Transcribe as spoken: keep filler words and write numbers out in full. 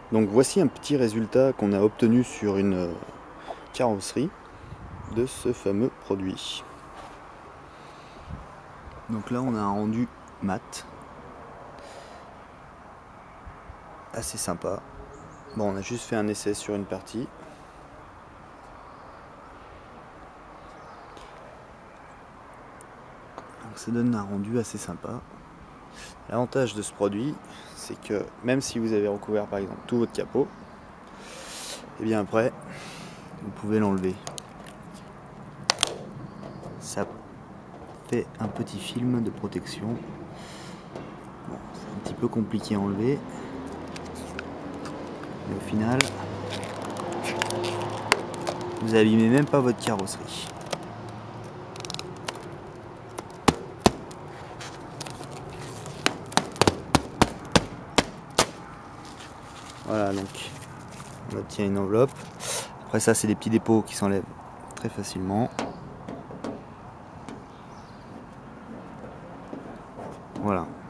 Donc voici un petit résultat qu'on a obtenu sur une carrosserie de ce fameux produit. Donc là on a un rendu mat, assez sympa. Bon, on a juste fait un essai sur une partie. Donc ça donne un rendu assez sympa. L'avantage de ce produit, c'est que même si vous avez recouvert par exemple tout votre capot, et bien après, vous pouvez l'enlever. Ça fait un petit film de protection. Bon, c'est un petit peu compliqué à enlever, mais au final, vous abîmez même pas votre carrosserie. Voilà, donc on obtient une enveloppe. Après ça, c'est des petits dépôts qui s'enlèvent très facilement. Voilà.